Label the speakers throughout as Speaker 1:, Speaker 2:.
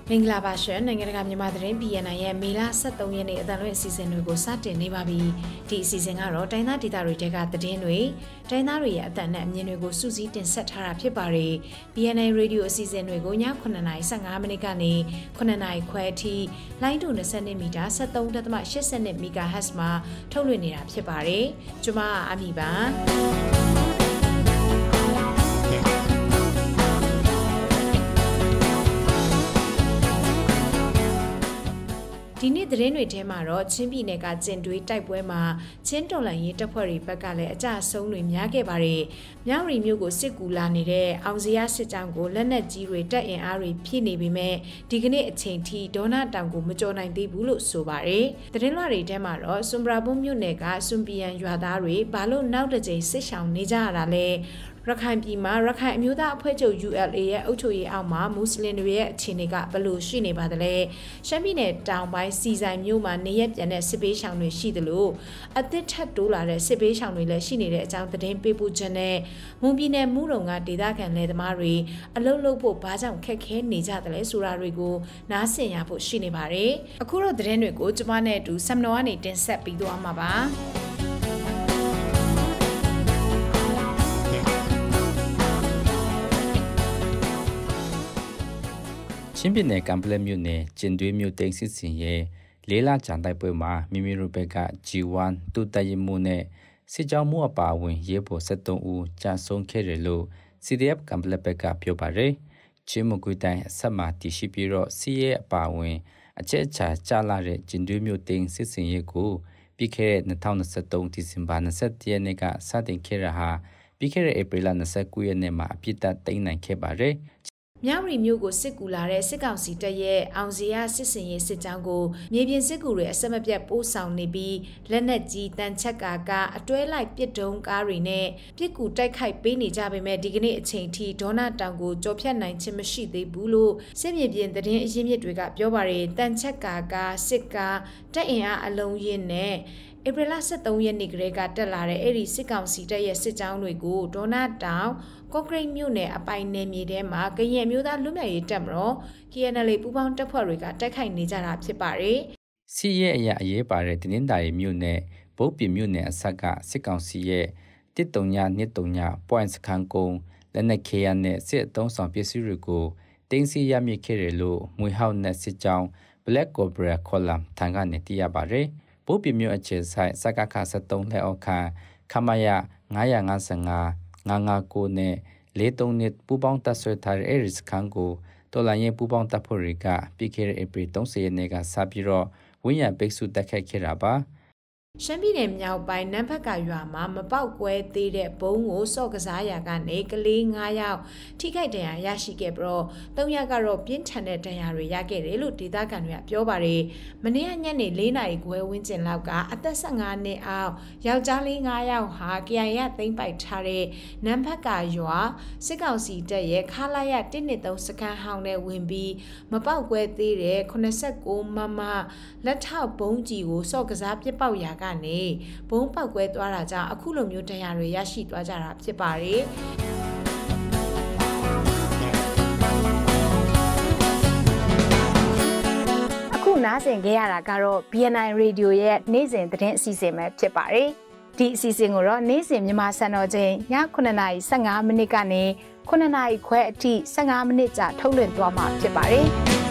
Speaker 1: မင်္ဂလာပါရှင်နိုင်ငံတကာမြန်မာသတင်း BNI ရဲ့မေလ23ရက်နေ့အသံလွှင့်အစီအစဉ်တွေကိုစတင်နေပါပြီဒီအစီအစဉ်ကတော့တိုင်းသားဒေသတွေတဲကသတင်းတွေတိုင်းသားတွေရဲ့အသံနဲ့အမြင်တွေကိုစုစည်းတင်ဆက်ထားတာဖြစ်ပါတယ် BNI Radio အစီအစဉ်တွေကိုည9:15မိနစ်ကနေ9:00ခွဲအထိလိုင်းတူ20မီတာ 73.82 MHz မှာထုတ်လွှင့်နေတာဖြစ်ပါတယ်ကျွန်မအမီပါဒီနေ့သတင်းတွေထဲမှာတော့ချင်းပြည်နယ်ကကျင်တွေးတိုက်ပွဲမှာချင်းတော်လှန်ရေးတပ်ဖွဲ့တွေဘက်ကလည်းအကြအဆုံးတွေများခဲ့ပါတယ်။မြောက်ရီမြို့ကိုစစ်ကူလာနေတဲ့အောင်စရာစစ်ကြောင်းကိုလက်နက်ကြီးတွေတပ်အင်အားတွေဖြည့်နေပေမဲ့ဒီကနေ့အချိန်ထိဒေါနာတောင်ကိုမကျော်နိုင်သေးဘူးလို့ဆိုပါတယ်။သတင်းလွှာတွေထဲမှာတော့စွန်ပရာဘုံမြို့နယ်ကစွန်ပီယန်ရွာသားတွေဘာလို့နောက်တစ်ကြိမ်စစ်ဆောင်နေကြရတာလဲ။ရခိုင်ပြည်မှာရခိုင်အမျိုးသားအဖွဲ့ချုပ် ULA ရဲ့အုပ်ချုပ်ရေးအောက်မှာမွတ်စလင်တွေရဲ့အခြေအနေကဘယ်လိုရှိနေပါသလဲရှမ်းပြည်နယ်တောင်ပိုင်းစီဆိုင်မြို့မှာနေရက်ပြန်တဲ့စစ်ပေးရှောင်တွေရှိသလိုအသစ်ထပ်တိုးလာတဲ့စစ်ပေးရှောင်တွေလည်းရှိနေတဲ့အကြောင်းသတင်းပေးပို့ချက်နဲ့မွန်ပြည်နယ်မူးရုံကဒေသခံလယ်သမားတွေအလုပ်လုပ်ဖို့ဘာကြောင့်ခက်ခဲနေကြတယ်လဲဆိုတာတွေကိုနားဆင်ရဖို့ရှိနေပါတယ်အခုတော့သတင်းတွေကိုကျွန်မနဲ့အတူဆမ်နော်ကနေတင်ဆက်ပြီးသွားမှာပါ
Speaker 2: ချင်းပြည်နယ်ကံပလက်မြို့နယ်ကျင်သွေးမြို့တိန်စစ်စင်ရဲ့လေးလကြာတိုက်ပွဲမှာမိမိတို့ဘက်က G1 တူတရမှုနဲ့စစ်ကြောင်းမှုအပါအဝင်ရဲဘော်73ဦးကြာဆုံးခဲ့တယ်လို့ CDF ကံပလက်ဘက်ကပြောပါတယ်ချင်းမကွေးတိုင်းအဆက်မှာတည်ရှိပြီးတော့စီးရဲအပါအဝင်အချက်အချာကြာလာတဲ့ကျင်သွေးမြို့တိန်စစ်စင်ရဲ့ကိုပြီးခဲ့တဲ့2023ဒီဇင်ဘာ27ရက်နေ့ကစတင်ခဲ့ရဟာပြီးခဲ့တဲ့ဧပြီလ29ရက်နေ့မှာအပြစ်ဒဏ်သိမ်းနိုင်ခဲ့ပါတယ်
Speaker 1: မြောက်ရီမြို့ကိုစစ်ကူလာတဲ့စစ်ကောင်စီတပ်ရဲ့အောင်စရာစစ်စင်ရေးစစ်ကြောင်းကိုမြေပြင်စစ်ကူတွေအဆက်မပြတ်ပို့ဆောင်နေပြီးလက်နက်ကြီးတန်ချက်ကာအတွဲလိုက်ပစ်တုံးကားတွေနဲ့ပစ်ကူတိုက်ခိုက်ပေးနေကြပေမဲ့ဒီကနေ့အချိန်ထိဒေါနာတောင်ကိုကြော်ဖြတ်နိုင်ခြင်းမရှိသေးဘူးလို့စစ်မြေပြင်သတင်းအရင်းမြစ်တွေကပြောပါတယ်တန်ချက်ကာစစ်ကာတပ်အင်အားအလုံးရင်းနဲ့ဧပြီလ23ရက်နေ့ကလေးကတက်လာတဲ့အဲ့ဒီစစ်ကောင်စီတပ်ရဲ့စစ်ကြောင်းတွေကိုဒေါနာတောင်ကော့ကရိတ်မြို့နယ်အပိုင်နယ်မြေထဲမှာကရင်မျိုးသားလူမျိုးရေးတပ်မတော် KNL ပူးပေါင်းတပ်ဖွဲ့တွေကတိုက်ခိုက်နေကြတာဖြစ်ပါတယ်
Speaker 2: ။စီရဲ့အရေးပါတဲ့တင်းတာရီမြို့နယ်ဘုတ်ပြမြို့နယ်အဆက်ကစစ်ကောင်စီရဲ့139 point စခန်းကုန်းလက်နက်ခဲယမ်းနဲ့စစ်အုံဆောင်ပစ္စည်းတွေကိုတင်းစီရမြစ်ခဲ့တယ်လို့မွေဟောက်နဲ့စစ်ကြောင်း Black Cobra Column ထံကနေသိရပါတယ်။ဘုတ်ပြမြို့အခြေဆိုင်စကခ73လက်အောက်ခံခမရ955 959နဲ့43နှစ်ပူပေါင်းတပ်ဆွဲထားတဲ့အဲဒီစခန်းကိုတော်လိုင်းရဲ့ပူပေါင်းတပ်ဖွဲ့တွေကပြီးခဲ့တဲ့ဧပြီ30ရက်နေ့ကစပြီးတော့ဝင်းရံပိတ်ဆို့တိုက်ခိုက်ခဲ့တာပါ
Speaker 1: ရှမ်းပြည်နယ်မြောက်ပိုင်းနန်းဖက်ကရွာမှာမပေါက်ကွဲသေးတဲ့ဘုံကိုစော့ကစားရာကနေကလေး9ယောက်ထိခိုက်ဒဏ်ရာရရှိခဲ့ပြီးတော့3ယောက်ကတော့ပြင်းထန်တဲ့ဒဏ်ရာတွေရခဲ့တယ်လို့ဒေသခံတွေကပြောပါတယ်။မနေ့ညနေ4နာရီခွဲဝန်းကျင်လောက်ကအသက်15နှစ်အောက်ယောက်ျားလေး9ယောက်ဟာ KIA သိမ်းပိုက်ထားတဲ့နန်းဖက်ကရွာစစ်ကောင်စီတပ်ရဲ့ခလာရ123စခန်းဟောင်းနဲ့ဝင်ပြီးမပေါက်ကွဲသေးတဲ့89မမလက်ထောက်ဘုံကြီးကိုစော့ကစားပြစ်ပေါက်ရာကနေဘုံပေါက်ကွဲသွားတာကြောင့်အခုလိုမျိုးတရားတွေရရှိသွားကြတာဖြစ်ပါတယ်အခုနားဆင်ခဲ့ရတာကတော့ BNI Radio ရဲ့နေ့စဉ်သတင်းအစီအစဉ်ပဲဖြစ်ပါတယ်ဒီအစီအစဉ်ကိုတော့နေ့စဉ်မြန်မာစံတော်ချိန်ည9:15မိနစ်ကနေ9:00ခွဲအထိ15မိနစ်ကြာထုတ်လွှင့်သွားမှာဖြစ်ပါတယ်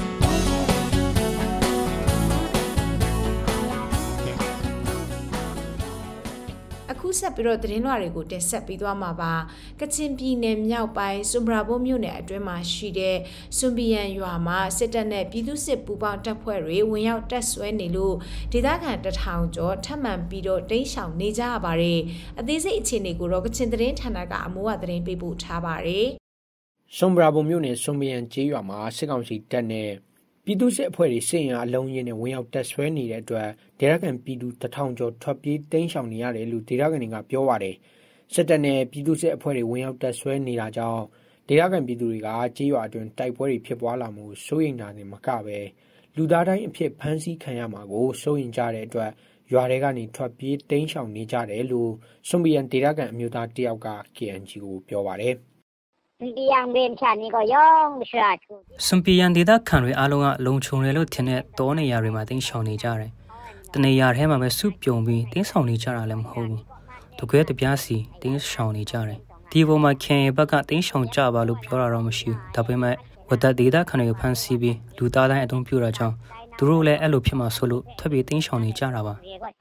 Speaker 1: အခုဆက်ပြီးတော့သတင်းလွှာတွေကိုတင်ဆက်ပေးသွားမှာပါကချင်ပြည်နယ်မြောက်ပိုင်းစွန်ပရာဘုံမြို့နယ်အတွင်းမှာရှိတဲ့စွန်ပီယန်ရွာမှာစစ်တပ်နဲ့ပြည်သူ့စစ်ပူးပေါင်းတပ်ဖွဲ့တွေဝင်ရောက်တပ်ဆွဲနေလို့ဒေသခံ1000ကျော်ထပ်မံပြီးတော့တိမ်းရှောင်နေကြရပါတယ်အသေးစိတ်အခြေအနေကိုတော့ကချင်သတင်းဌာနကအမိုးအသတင်းပေးပို့ထားပါတယ်
Speaker 3: စွန်ပရာဘုံမြို့နယ်စွန်ပီယန်ကျေးရွာမှာစစ်ကောင်စီတပ်နဲ့ပြည်သူ့စစ်အဖွဲ့တွေစစ်ရင်အလုံးရင်းနဲ့ဝင်ရောက်တပ်ဆွဲနေတဲ့အတွက်ဒေသခံပြည်သူ1000ကျော်ထွက်ပြေးတိမ်းရှောင်နေရတယ်လို့ဒေသခံတွေကပြောပါတယ်။စစ်တပ်နဲ့ပြည်သူ့စစ်အဖွဲ့တွေဝင်ရောက်တပ်ဆွဲနေတာကြောင့်ဒေသခံပြည်သူတွေကကျေးရွာအတွင်းတိုက်ပွဲတွေဖြစ်ပွားလာမှုစိုးရိမ်တာနဲ့မကပဲလူသားတိုင်းအဖြစ်ဖမ်းဆီးခံရမှာကိုစိုးရိမ်ကြတဲ့အတွက်ရွာတွေကနေထွက်ပြေးတိမ်းရှောင်နေကြတယ်လို့စွန်ပီယန်ဒေသခံအမျိုးသားတယောက်က KNG ကိုပြောပါတယ်
Speaker 4: စွန်ပီယန်ဒေတာခံတွေအားလုံးကလုံခြုံတယ်လို့ထင်တဲ့တောနေရာတွေမှာတင်းရှောင်နေကြတယ်။တနေရာထဲမှာပဲစုပြုံပြီးတင်းဆောင်နေကြတာလည်းမဟုတ်ဘူး။တကွဲတပြားစီတင်းရှောင်နေကြတယ်။ဒီပေါ်မှာခင်ဘက်ကတင်းရှောင်ကြပါလို့ပြောတာတော့မရှိဘူး။ဒါပေမဲ့ဝတ်ဒေတာခံတွေကိုဖမ်းဆီးပြီးလူသားတိုင်းအသုံးပြုတာကြောင့်သူတို့လည်းအဲ့လိုဖြစ်မှာဆိုလို့ထပ်ပြီးတင်းရှောင်နေကြတာပါ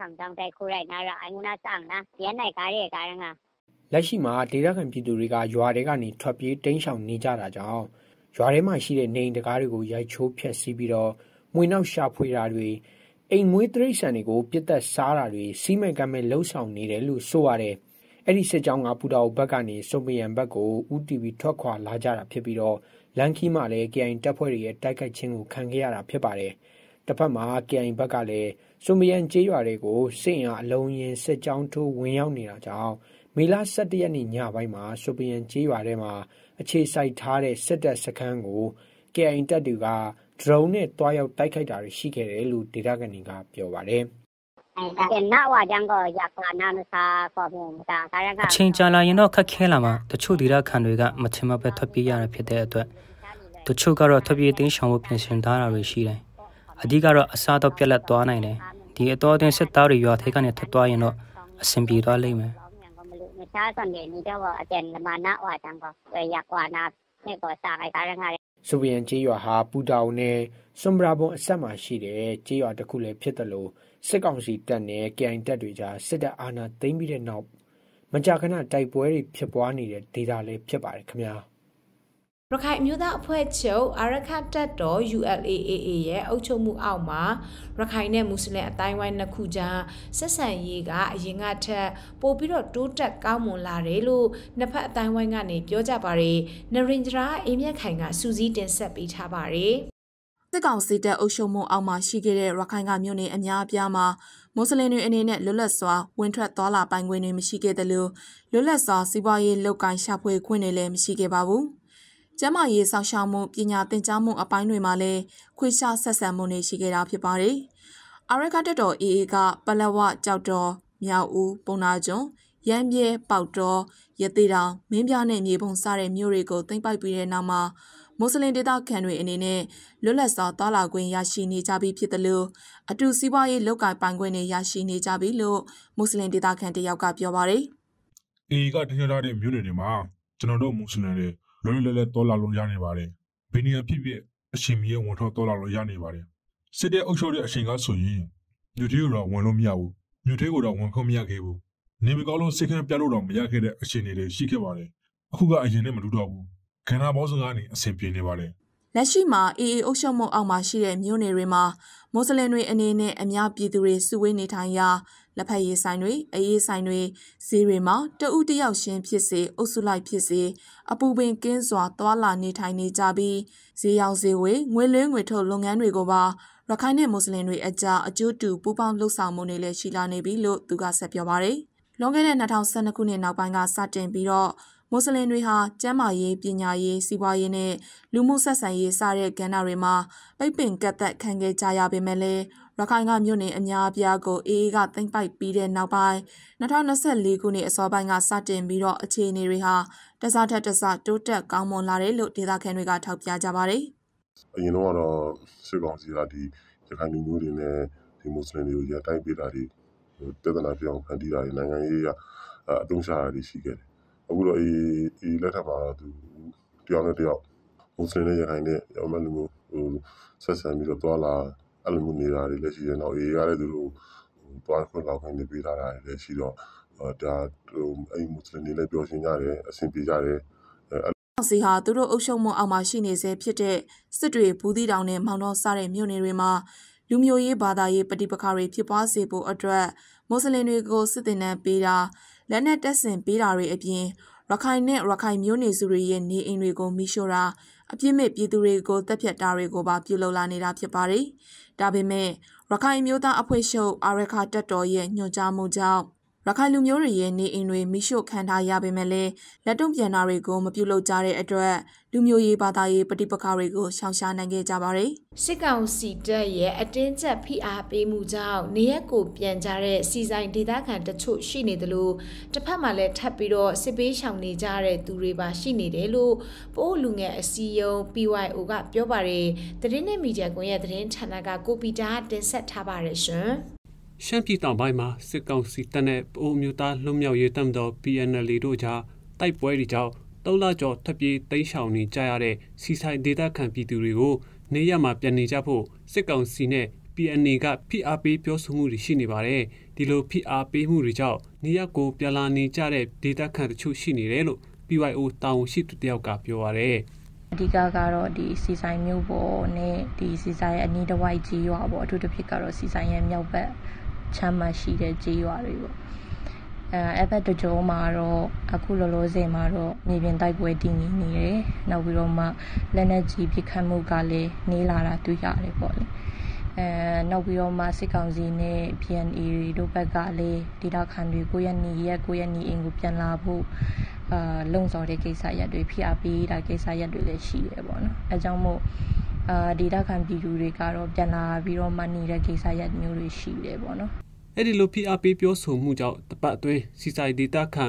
Speaker 3: လက်ရှိမှာဒေတာခံပြည်သူတွေကရွာတွေကနေထွက်ပြေးတင်းရှောင်နေကြတာကြောင့်ရွာထဲမှာရှိတဲ့နေအိမ်တကားတွေကိုရိုက်ချိုးဖျက်ဆီးပြီးတော့မွေနောက်ရှာဖွေတာတွေအိမ်မွေးတိရစ္ဆာန်တွေကိုပြစ်သက်စားတာတွေစီးမဲ့ကမ်းမဲ့လှုပ်ဆောင်နေတယ်လို့ဆိုရတယ်အဲ့ဒီစစ်ကြောင်းကပူတာအိုဘက်ကနေစုံပယံဘက်ကိုဦးတီဗီထွက်ခွာလာကြတာဖြစ်ပြီးတော့လန်ခီမှာလည်း KIA တပ်ဖွဲ့တွေရဲ့တိုက်ခိုက်ခြင်းကိုခံခဲ့ရတာဖြစ်ပါတယ်တစ်ဖက်မှာ KIA ဘက်ကလည်းစုံပယံကျေးရွာတွေကိုစစ်အင်အားအလုံးရင်စစ်ကြောင်းထိုးဝင်ရောက်နေတာကြောင့်မေလ17ရက်နေ့ညပိုင်းမှာစုံပယံကျေးရွာထဲမှာအခြေစိုက်ထားတဲ့စစ်တပ်စခန်းကို KIA တပ်တွေက drone နဲ့တွားရောက်တိုက်ခိုက်တာတွေရှိခဲ့တယ်လို့ဒေတာကန်တွေကပြောပါတယ်
Speaker 4: အချိန်ကြာလာရင်တော့ခက်ခဲလာမှာတချို့ဒေတာခံတွေကမချင်မပဲထွက်ပြေးရတာဖြစ်တဲ့အတွက်တချို့ကတော့ထွက်ပြေးတင်းရှောင်ဖို့ပြင်ဆင်ထားတာတွေရှိတယ်အဓိကတော့အစားတော့ပြက်လက်သွားနိုင်တယ်ဒီအတော်အသင်းစစ်သားတွေရွာထဲကနေထွက်သွားရင်တော့အဆင်ပြေသွားလိမ့်မယ်
Speaker 3: ဆိုဗီယန်ကျေးရွာဟာပူတာအိုနဲ့ဆွမ်ဘရာဘွန်အဆက်မှာရှိတဲ့ကျေးရွာတစ်ခုလည်းဖြစ်တယ်လို့စစ်ကောင်စီတပ်နဲ့ KIA တပ်တွေကြားစစ်တပ်အာဏာသိမ်းပြီးတဲ့နောက်မကြာခဏတိုက်ပွဲတွေဖြစ်ပွားနေတဲ့ဒေသလည်းဖြစ်ပါတယ်ခင်ဗျာ
Speaker 1: ရခိုင်အမျိုးသားအဖွဲ့ချုပ်အာရခတပ်တော် ULAAA ရဲ့အုပ်ချုပ်မှုအောက်မှာရခိုင်နဲ့မွတ်စလင်အတိုင်းဝိုင်းနှစ်ခုကြားဆက်ဆံရေးကအရင်ကထက်ပိုပြီးတော့တိုးတက်ကောင်းမွန်လာတယ်လို့နှစ်ဖက်အတိုင်းဝိုင်းကနေပြောကြပါတယ်နရင်ဂျရာအေးမြတ်ခိုင်ကစူးစီးတင်ဆက်ပေးထားပါတယ်
Speaker 5: စစ်ကောင်စီတပ်အုပ်ချုပ်မှုအောက်မှာရှိခဲ့တဲ့ရခိုင်ကမြို့နယ်အများအပြားမှာမွတ်စလင်တွေအနေနဲ့လွတ်လပ်စွာဝင်ထွက်သွားလာပိုင်ခွင့်တွေမရှိခဲ့တယ်လို့လွတ်လပ်စွာစီးပွားရေးလုပ်ကိုင်ရှာဖွေခွင့်တွေလည်းမရှိခဲ့ပါဘူး။ကျန်းမာရေးစောင့်ရှောက်မှုပညာသင်ကြားမှုအပိုင်းတွေမှာလည်းခွေးရှားဆက်ဆံမှုတွေရှိခဲ့တာဖြစ်ပါတယ်။အာရခတပ်တော် AA ကပလက်ဝကြောက်တော်မြောက်ဦးပုံနာကျွန်းရမ်းပြဲပေါက်တော်ရသေးတောင်မင်းပြနဲ့မြေပုံစတဲ့မြို့တွေကိုသိမ်းပိုက်ပြီးတဲ့နောက်မှာမွတ်စလင်ဒေသခံတွေအနေနဲ့လွတ်လပ်စွာသွားလာခွင့်ရရှိနေကြပြီဖြစ်တယ်လို့အတူစီးပွားရေးလုပ်ကိုင်ပိုင်ခွင့်တွေရရှိနေကြပြီလို့မွတ်စလင်ဒေသခံတယောက်ကပြောပါတယ်
Speaker 6: ။ AA ကတင်ပြထားတဲ့မြို့နယ်တွေမှာကျွန်တော်တို့မွတ်စလင်တွေလွတ်လွတ်လပ်လပ်သွားလာလို့ရနေပါတယ်။ဘယ်နေရာဖြစ်ဖြစ်အချိန်မီဝင်ထွက်သွားလာလို့ရနေပါတယ်။စစ်တဲ့အုပ်ချုပ်တဲ့အချိန်ကဆိုရင်မြို့ထဲကိုတော့ဝင်လို့မရဘူး။မြို့ထဲကိုတော့ဝင်ခွင့်မရခဲ့ဘူး။နေမကောင်းလို့စိတ်ခံပြလို့တော့မရခဲ့တဲ့အခြေအနေတွေရှိခဲ့ပါတယ်။အခုကအရင်နဲ့မတူတော့ဘူး။ခန္ဓာပေါင်းစုံကနေအဆင်ပြေနေပါတယ်
Speaker 5: ။လက်ရှိမှာAAအုပ်ချုပ်မှုအောက်မှာရှိတဲ့မြို့နယ်တွေမှာမွတ်စလင်တွေအနေနဲ့အများပြည်သူတွေစုဝေးနေထိုင်ရာလက်ဖက်ရည်ဆိုင်တွေအေးဆိုင်တွေဈေးတွေမှာတဦးတယောက်ချင်းဖြစ်စေအုပ်စုလိုက်ဖြစ်စေအပူပင်ကင်းစွာသွာလာနေထိုင်နေကြပြီးဈေးရောင်းဈေးဝယ်ငွေလွှဲငွေထုတ်လုပ်ငန်းတွေကိုပါရခိုင်နဲ့မွတ်စလင်တွေအကြားအကျိုးတူပူးပေါင်းလှုပ်ဆောင်မှုတွေလည်းရှိလာနေပြီလို့သူကဆက်ပြောပါတယ်။လွန်ခဲ့တဲ့2012ခုနှစ်နောက်ပိုင်းကစတင်ပြီးတော့မွတ်စလင်တွေဟာကျန်းမာရေးပညာရေးစီးပွားရေးနဲ့လူမှုဆက်ဆံရေးစတဲ့ကဏ္ဍတွေမှာပိတ်ပင်ကန့်သက်ခံခဲ့ကြရပေမဲ့လည်းရခိုင်ကမြို့နယ်အများအပြားကိုAAကသိမ်းပိုက်ပြီးတဲ့နောက်ပိုင်း2024ခုနှစ်အစောပိုင်းကစတင်ပြီးတော့အခြေအနေတွေဟာတစားထက်တစားတိုးတက်ကောင်းမွန်လာတယ်လို့ဒေသခံတွေကထောက်ပြကြပါတယ်
Speaker 7: ။အရင်တော့စစ်ကောင်စီကဒီရခိုင်လူမျိုးတွေနဲ့ဒီမွတ်စလင်တွေကိုရတိုက်ပေးတာတွေတဒနာပြောင်းဖန်တီးတာတွေနိုင်ငံရေးအတုံးချတာတွေရှိခဲ့တယ်။အခုတော့အေးလက်ထပ်မှာသူတယောက်နဲ့တယောက်မွတ်စလင်နဲ့ရခိုင်နဲ့အမှန်လို့ဆက်ဆံပြီးတော့တွာလာအဲ့လိုမျိုးနေတာတွေလည်းရှိတယ်။နောက်အေးကလည်းသူတို့တွားခွင့်လောက်ခွင့်တွေပေးထားတာတွေလည်းရှိတော့ဒါအဲ့မွတ်စလင်တွေလည်းပြောရှင်းကြတယ်အဆင်ပြေကြတယ်
Speaker 5: ။စီဟာသူတို့အုပ်ချုပ်မှုအောက်မှာရှိနေစေဖြစ်တဲ့စစ်တွေဘူးသီးတောင်နဲ့မောင်တော်စတဲ့မြို့နယ်တွေမှာလူမျိုးရေးဘာသာရေးပဋိပက္ခတွေဖြစ်ပွားစေဖို့အတွက်မွတ်စလင်တွေကိုစစ်တင်နှံပေးတာလက်နက်တပ်ဆင်ပေးတာတွေအပြင်ရခိုင်နဲ့ရခိုင်မျိုးနွယ်စုတွေရဲ့နေအိမ်တွေကိုမိရှို့တာအပြစ်မဲ့ပြည်သူတွေကိုတပ်ဖြတ်တာတွေကိုပါပြုလုပ်လာနေတာဖြစ်ပါတယ်။ဒါပေမဲ့ရခိုင်မျိုးသားအဖွဲ့ချုပ်အာရခတပ်တော်ရဲ့ညွှန်ကြားမှုကြောင့်ရခိုင်လူမျိုးတွေရဲ့နေအိမ်တွေမိရှို့ခံထားရပေမဲ့လည်းလက်တုံ့ပြန်တာတွေကိုမပြုလုပ်ကြတဲ့အတွက်လူမျိုးရေးဘာသာရေးပဋိပက္ခတွေကိုရှောင်ရှားနိုင်ခဲ့ကြပါတယ်
Speaker 1: ။စစ်ကောင်စီတပ်ရဲ့အတင်းကျပ်ဖိအားပေးမှုကြောင့်နေရက်ကိုပြန်ကြတဲ့စီဆိုင်ဒေသခံတချို့ရှိနေတယ်လို့တစ်ဖက်မှာလည်းထပ်ပြီးတော့စစ်ပေးရှောင်နေကြတဲ့သူတွေပါရှိနေတယ်လို့ပို့လူငယ်အစည်းအရုံး PYO ကပြောပါတယ်။သတင်းနဲ့မီဒီယာကွန်ရဲ့သတင်းဌာနကကိုပီတာတင်ဆက်ထားပါတယ်ရှင်။
Speaker 8: ရှမ်းပြည်တောင်ပိုင်းမှာစစ်ကောင်စီတပ်နဲ့ပို့မျိုးသားလွတ်မြောက်ရေးတပ်မတော် PNL တို့ကြားတိုက်ပွဲတွေကြောင့်3 လကျော်ထပ်ပြေးတိမ်းရှောင်နေကြရတဲ့စီဆိုင်ဒေသခံပြည်သူတွေကိုနေရမှာပြန်နေကြဖို့စစ်ကောင်စီနဲ့ PNA ကဖိအားပေးပြောဆိုမှုတွေရှိနေပါတယ်။ဒီလိုဖိအားပေးမှုတွေကြောင့်နေရကိုပြန်လာနေကြတဲ့ဒေသခံတချို့ရှိနေတယ်လို့ PYO တာဝန်ရှိသူတယောက်ကပြောပါတယ်
Speaker 9: ။အဓိကကတော့ဒီစီဆိုင်မျိုးပေါ်နဲ့ဒီစီဆိုင်အနီးတစ်ဝိုက်ကြီးရွာပေါ့အထူးသဖြင့်ကတော့စီဆိုင်ရဲ့မြောက်ဘက်ချမ်းမရှိတဲ့ကြေးရွာတွေပေါ့အဲ့ဘက်တကြုံမှာတော့အခုလောလောဆယ်မှာတော့မြေပြင်တိုက်ပွဲတည်ငြိမ်နေတယ်နောက်ပြီးတော့မှလက်နက်ကြီးပစ်ခတ်မှုကလည်းနေလာတာတွေ့ရတယ်ပေါ့လေနောက်ပြီးတော့မှစစ်ကောင်စီနဲ့ PNA တို့ဘက်ကလည်းဒေသခံတွေကိုယ့်ရဲ့နေအိမ်ကိုပြန်လာဖို့လုံဆော်တဲ့ကိစ္စရပ်တွေဖိအားပေးတာကိစ္စရပ်တွေလည်းရှိတယ်ပေါ့နော်အဲကြောင့်မို့ဒေသခံပြည်သူတွေကတော့ပြန်လာပြီးတော့မှနေတဲ့ကိစ္စရပ်မျိုးတွေရှိတယ်ပေါ့နော်
Speaker 8: အဲ့ဒီလိုဖိအားပေးပြောဆိုမှုကြောင့်တပတ်အတွင်းစီဆိုင်ဒေသခံ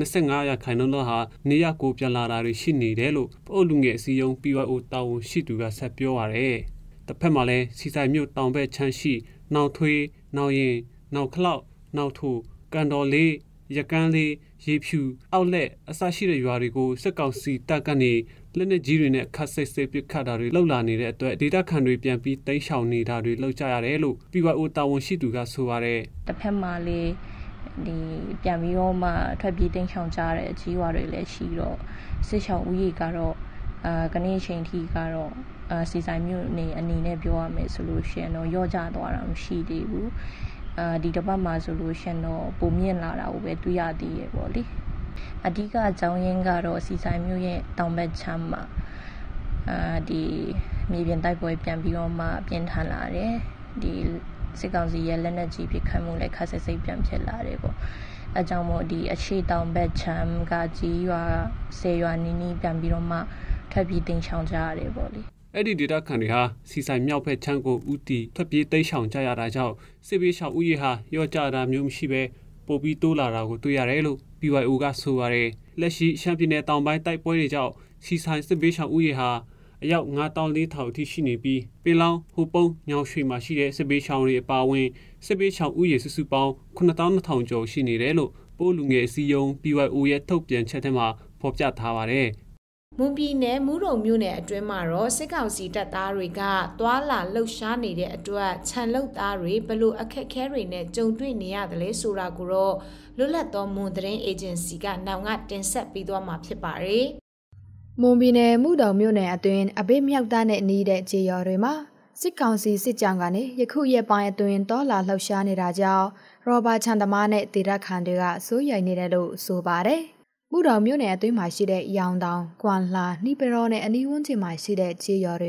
Speaker 8: 25%လောက်ဟာနေရကိုပြန်လာတာတွေရှိနေတယ်လို့ပို့လူငယ်အစည်းအရုံး PYO တာဝန်ရှိသူကဆက်ပြောပါရယ်တစ်ဖက်မှာလည်းစီဆိုင်မြို့တောင်ဘက်ချမ်းရှိနောင်ထွေးနောင်ရင်နောင်ခလောက်နောင်ထူကန်တော်လေးရကန်းလေးရေဖြူအောက်လက်အစရှိတဲ့ရွာတွေကိုစစ်ကောင်စီတပ်ကနေလက်နက်ကြီးတွေနဲ့ခတ်ဆိတ်ဆိတ်ပစ်ခတ်တာတွေလှုပ်လာနေတဲ့အတွက်ဒေသခံတွေပြန်ပြီးတိမ်းရှောင်နေတာတွေလှုပ်ကြရတယ်လို့ PYO တာဝန်ရှိသူကဆိုပါတယ်
Speaker 9: တစ်ဖက်မှာလည်းဒီပြန်ပြီးတော့မှထွက်ပြေးတိမ်းရှောင်ကြတဲ့အကြီးရွာတွေလည်းရှိတော့စစ်ရှောင်ဦးရေကတော့ကနေ့ချိန်ထိကတော့စီဆိုင်မြို့နေအနေနဲ့ပြောရမယ်ဆိုလို့ရှိရင်တော့ရော့ကျသွားတာမရှိသေးဘူးဒီတစ်ပတ်မှာဆိုလို့ရှိရင်တော့ပုံမြင့်လာတာကိုပဲတွေ့ရသေးရပေါ့လေအဓိကအကြောင်းရင်းကတော့စီဆိုင်မျိုးရဲ့တောင်ဘက်ချမ်းမှာဒီမြေပြင်တိုက်ပွဲပြန်ပြီးတော့မှပြင်းထန်လာတယ်ဒီစစ်ကောင်စီရဲ့လက်နက်ကြီးပစ်ခတ်မှုလည်းခက်ဆက်စိတ်ပြန်ဖြစ်လာတယ်ပေါ့အဲကြောင့်မို့ဒီအရှိတောင်ဘက်ချမ်းကကြီးရွာ10ရွာနီးနီးပြန်ပြီးတော့မှထပ်ပြီးတင်ချောင်ကြရတယ်ပေါ့လေ
Speaker 8: အဲ့ဒီဒေသခံတွေဟာစီဆိုင်မြောက်ဘက်ချမ်းကိုဥတီထွက်ပြေးတိမ်းရှောင်ကြရတာကြောင့်စစ်ပေးရှောင်ဥယျာဟာရော့ကျတာမျိုးမရှိပဲပိုပြီးတိုးလာတာကိုတွေ့ရတယ်လို့ PYO ကဆိုပါတယ်လက်ရှိရှမ်းပြည်နယ်တောင်ပိုင်းတိုက်ပွဲတွေကြောင့်စီဆိုင်စစ်ပေးရှောင်ဥယျာဟာအယောက်9400အထိရှိနေပြီးပင်လောင်းဟိုပုံးညောင်ရွှေမှာရှိတဲ့စစ်ပေးရှောင်တွေအပါအဝင်စစ်ပေးရှောင်ဥယျာစုစုပေါင်း9200ကျော်ရှိနေတယ်လို့ပို့လူငယ်အစည်းအရုံး PYO ရဲ့ထုတ်ပြန်ချက်ထဲမှာဖော်ပြထားပါတယ်
Speaker 1: မွန်ပြည်နယ်မူးတုံမြို့နယ်အတွင်းမှာတော့စစ်ကောင်စီတပ်သားတွေကသွာလာလှုပ်ရှားနေတဲ့အတွက်ခြံလုတ်သားတွေဘလို့အခက်အခဲတွေနဲ့ကြုံတွေ့နေရတယ်လဲဆိုတာကိုတော့လွတ်လပ်သောမွန်သတင်းအေဂျင်စီကနောင်ကတင်ဆက်ပေးသွားမှာဖြစ်ပါတယ်
Speaker 10: ။မွန်ပြည်နယ်မူးတုံမြို့နယ်အတွင်းအဘေးမြောက်သားနဲ့နှီးတဲ့ခြေရော်တွေမှာစစ်ကောင်စီစစ်ကြောင်းကနေယခုရက်ပိုင်းအတွင်းတောလာလှုပ်ရှားနေတာကြောင့်ရောဘာချန်သမားနဲ့ဒေသခံတွေကစိုးရိမ်နေတယ်လို့ဆိုပါတယ်။မူတော်မြို့နယ်အတွင်းမှာရှိတဲ့ရောင်တောင်၊ကွမ်လာ၊နှီးပရောနဲ့အနီးဝန်းကျင်မှာရှိတဲ့ခြေရော်တွေက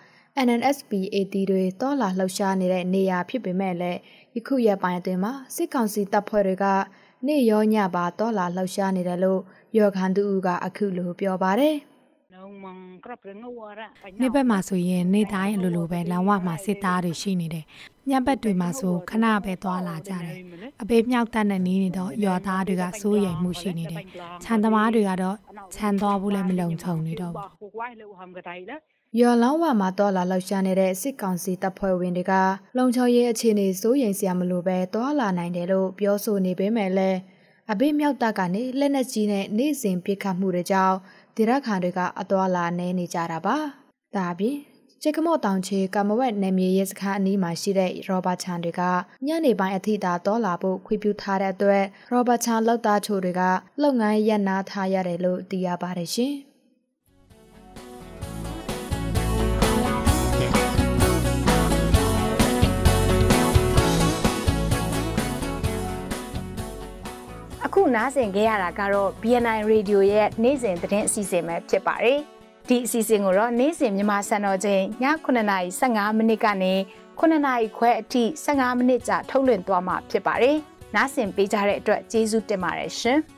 Speaker 10: NNSP-AT တွေတောလာလှုပ်ရှားနေတဲ့နေရာဖြစ်ပေမဲ့လည်းယခုရက်ပိုင်းအတွင်းမှာစစ်ကောင်စီတပ်ဖွဲ့တွေကနေရောညပါတောလာလှုပ်ရှားနေတယ်လို့ရောခံသူကအခုလိုပြောပါတယ်
Speaker 11: နေ့ဘက်မှာဆိုရင်နေ့တိုင်းအလိုလိုပဲလမ်းဝမှာစစ်သားတွေရှိနေတယ်။ညဘက်တွေမှာဆိုခဏပဲသွားလာကြတယ်။အပေမြောက်တက်နဲ့နေနေတော့ရွာသားတွေကစိုးရိမ်မှုရှိနေတယ်။ခြံသမားတွေကတော့ခြံသွားဖို့လည်းမလုံခြုံနေတော့ဘူး
Speaker 10: ။ရွာလောင်းဝမှာတောလာလှောက်ရှားနေတဲ့စစ်ကောင်စီတပ်ဖွဲ့ဝင်တွေကလုံခြုံရေးအခြေအနေစိုးရိမ်စရာမလိုပဲတောလာနိုင်တယ်လို့ပြောဆိုနေပေမဲ့လည်းအပေမြောက်တက်ကနေလက်နက်ကြီးနဲ့နေစဉ်ပစ်ခတ်မှုတွေကြောင့်ဒေသခံတွေကအသွာလာနေနေကြတာပါ။ဒါအပြင်ချက်ကမော့တောင်ချေကမဝက်နယ်မြေရဲစခန်းအနီးမှာရှိတဲ့ရောဘာချန်တွေကညနေပိုင်းအထိသာတောလာဖို့ခွင့်ပြုထားတဲ့အတွက်ရောဘာချန်လောက်သားချိုတွေကလုပ်ငန်းရပ်နားထားရတယ်လို့သိရပါတယ်ရှင်။
Speaker 1: အခုနားဆင်ခဲ့ရတာကတော့ BNI Radio ရဲ့နေ့စဉ်သတင်းအစီအစဉ်ပဲဖြစ်ပါတယ်။ဒီအစီအစဉ်ကိုတော့နေ့စဉ်မြန်မာစံတော်ချိန်ည9:15မိနစ်ကနေ9:00ခွဲအထိ15မိနစ်ကြာထုတ်လွှင့်သွားမှာဖြစ်ပါတယ်။နားဆင်ပေးကြတဲ့အတွက်ကျေးဇူးတင်ပါတယ်ရှင်။